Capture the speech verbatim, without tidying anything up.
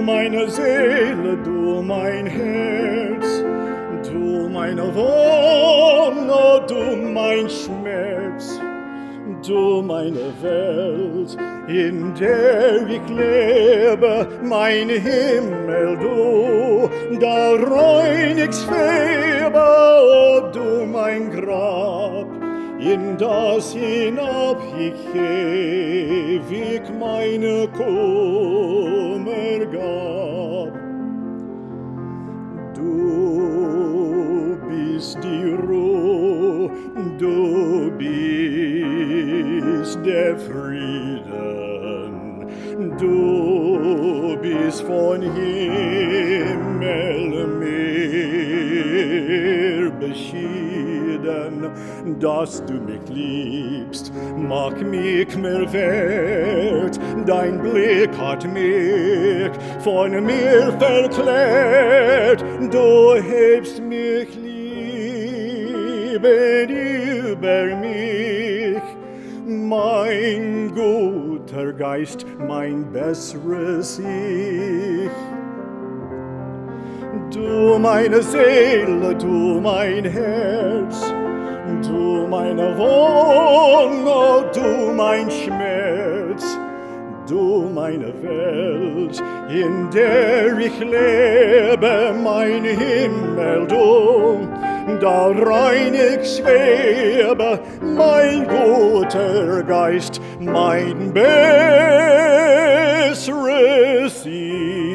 du meine Seele, du mein Herz, du meine Wonne, du mein Schmerz, du meine Welt, in der ich lebe, mein Himmel, du, darein ich schwebe, oh, du mein Grab, in das hinab ich ewig meine Kummer gab. Du bist die Ruhe, du bist der Frieden, du bist von Himmel mir beschieden, dass du mich liebst, mag mich mehr wert, dein Blick hat mich von mir verklärt, du hebst mich lieben über mich, mein guter Geist, mein besseres Ich. Du meine Seele, du mein Herz, du meine Wonne, du mein Schmerz, du meine Welt, in der ich lebe, mein Himmel, du, darein ich schwebe, mein guter Geist, mein besseres Ich.